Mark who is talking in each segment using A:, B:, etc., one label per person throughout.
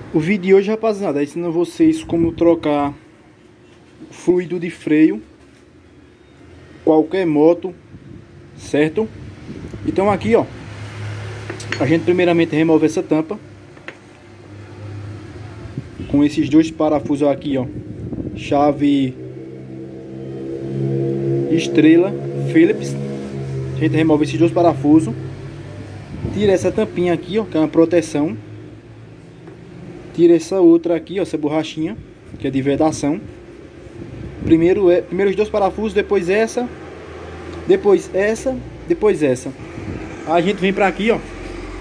A: O vídeo de hoje, rapaziada, é ensinando vocês como trocar fluido de freio qualquer moto, certo? Então aqui, ó, a gente primeiramente remove essa tampa com esses dois parafusos aqui, ó, chave estrela Phillips. A gente remove esses dois parafusos, tira essa tampinha aqui, ó, que é uma proteção. Tira essa outra aqui, ó, essa borrachinha, que é de vedação. Primeiro os dois parafusos, depois essa, depois essa, depois essa. Aí a gente vem pra aqui, ó,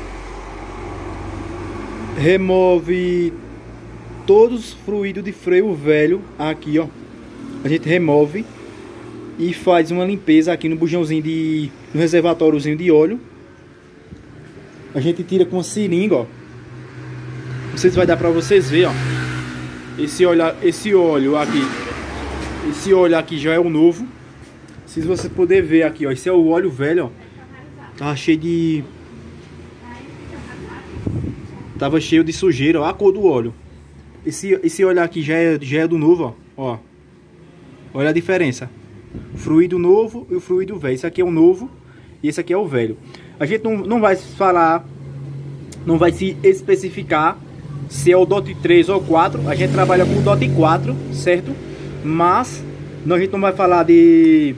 A: remove todos os fluidos de freio velho aqui, ó. A gente remove e faz uma limpeza aqui no bujãozinho no reservatóriozinho de óleo. A gente tira com a seringa, ó. Não sei se vai dar pra vocês verem, ó. Esse óleo aqui. Esse óleo aqui já é o novo. Se você puder ver aqui, ó. Esse é o óleo velho, ó. Tava cheio de sujeira, ó. A cor do óleo. Esse óleo aqui já é do novo, ó. Olha a diferença. Fluido novo e o fluido velho. Esse aqui é o novo e esse aqui é o velho. A gente não vai falar, não vai se especificar se é o DOT 3 ou 4, a gente trabalha com o DOT 4, certo? Mas a gente não vai falar de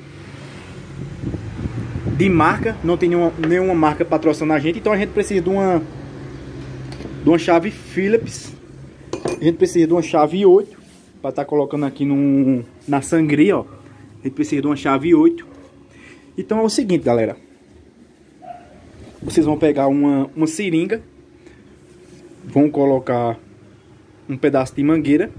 A: marca, não tem nenhuma marca patrocinando a gente, então a gente precisa de uma chave Phillips. A gente precisa de uma chave 8 para estar colocando aqui na sangria, ó. A gente precisa de uma chave 8. Então é o seguinte, galera. Vocês vão pegar uma seringa. Vão colocar um pedaço de mangueira.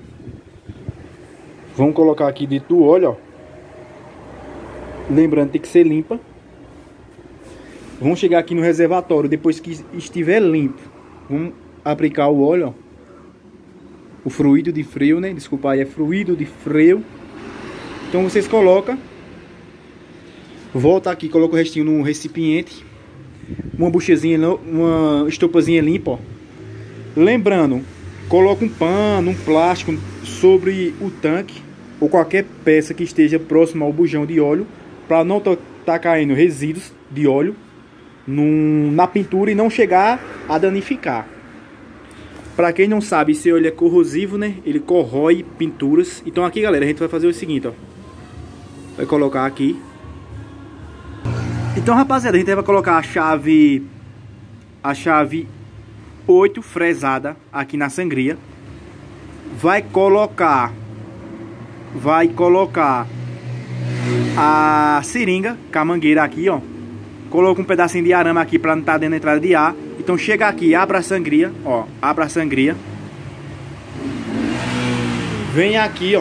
A: Vão colocar aqui dentro do óleo, ó. Lembrando, tem que ser limpa. Vão chegar aqui no reservatório. Depois que estiver limpo, vamos aplicar o óleo, ó. O fluido de freio, né? Desculpa aí, é fluido de freio. Então vocês colocam. Volta aqui, coloca o restinho num recipiente. Uma buchezinha, uma estopazinha limpa, ó. Lembrando, coloca um pano, um plástico sobre o tanque ou qualquer peça que esteja próxima ao bujão de óleo, para não tá caindo resíduos de óleo na pintura e não chegar a danificar. Para quem não sabe, esse óleo é corrosivo, né? Ele corrói pinturas. Então aqui, galera, a gente vai fazer o seguinte, ó. Vai colocar aqui. Então, rapaziada, a gente vai colocar a chave 8 fresada aqui na sangria. Vai colocar a seringa com a mangueira aqui, ó. Coloca um pedacinho de arame aqui para não estar dando entrada de ar. Então chega aqui, abre a sangria, ó, abre a sangria. Vem aqui, ó.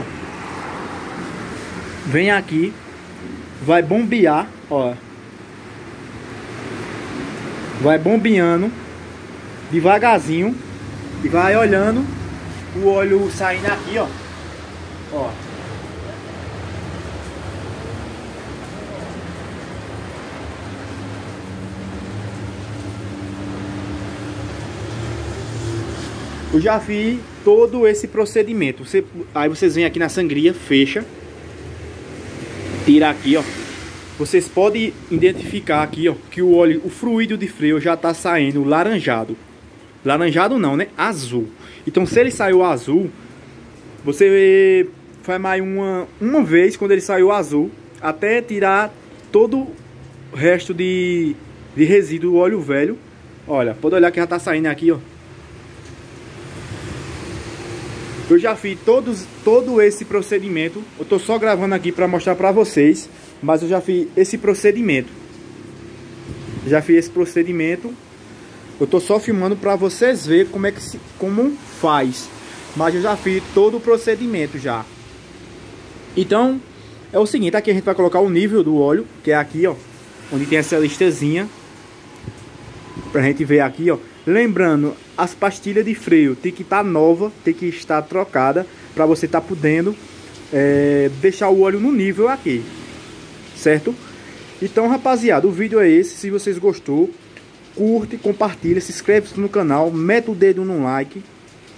A: Vem aqui, vai bombear, ó. Vai bombeando devagarzinho e vai olhando o óleo saindo aqui, ó. Ó. Eu já fiz todo esse procedimento. Aí vocês vêm aqui na sangria, fecha, tira aqui, ó. Vocês podem identificar aqui, ó, que o óleo, o fluido de freio já tá saindo laranjado. Laranjado não, né? Azul. Então, se ele saiu azul, você faz mais uma vez quando ele saiu azul, até tirar todo o resto de resíduo do óleo velho. Olha, pode olhar que já tá saindo aqui, ó. Eu já fiz todo esse procedimento. Eu tô só gravando aqui para mostrar para vocês, mas eu já fiz esse procedimento. Já fiz esse procedimento. Eu tô só filmando para vocês verem como faz. Mas eu já fiz todo o procedimento já. Então, é o seguinte, aqui a gente vai colocar o nível do óleo, que é aqui, ó, onde tem essa listazinha. Pra gente ver aqui, ó. Lembrando, as pastilhas de freio tem que estar nova, tem que estar trocada, para você estar podendo deixar o óleo no nível aqui, certo? Então, rapaziada, o vídeo é esse. Se vocês gostou, curte, compartilha, se inscreve no canal, mete o dedo no like.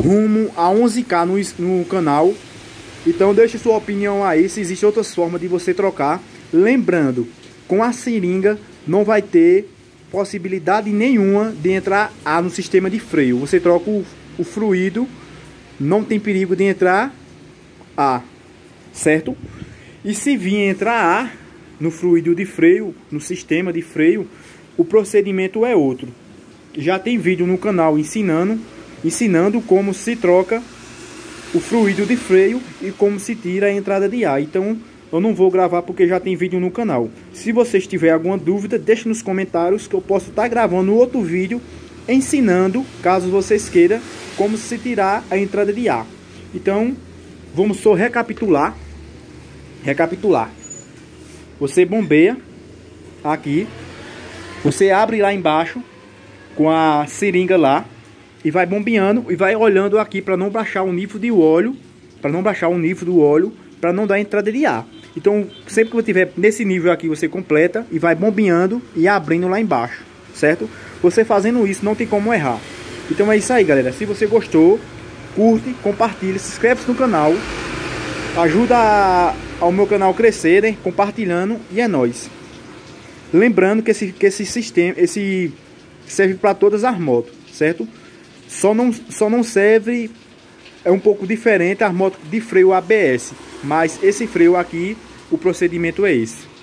A: rumo a 11K no canal. Então deixe sua opinião aí se existem outras formas de você trocar. Lembrando, com a seringa não vai ter possibilidade nenhuma de entrar ar no sistema de freio. Você troca o fluido, não tem perigo de entrar ar, certo? E se vir entrar ar no fluido de freio, no sistema de freio, o procedimento é outro. Já tem vídeo no canal ensinando como se troca o fluido de freio e como se tira a entrada de ar. Então eu não vou gravar porque já tem vídeo no canal. Se vocês tiverem alguma dúvida, deixe nos comentários que eu posso estar gravando outro vídeo ensinando, caso vocês queiram, como se tirar a entrada de ar. Então vamos só recapitular. Você bombeia aqui, você abre lá embaixo com a seringa lá e vai bombeando e vai olhando aqui para não baixar o nível de óleo, para não dar entrada de ar. Então, sempre que você tiver nesse nível aqui, você completa e vai bombeando e abrindo lá embaixo, certo? Você fazendo isso não tem como errar. Então é isso aí, galera. Se você gostou, curte, compartilha, se inscreve no canal, ajuda ao meu canal crescer, né? Compartilhando, e é nóis. Lembrando que esse sistema, serve para todas as motos, certo? Só não serve, é um pouco diferente as motos de freio ABS, mas esse freio aqui, o procedimento é esse.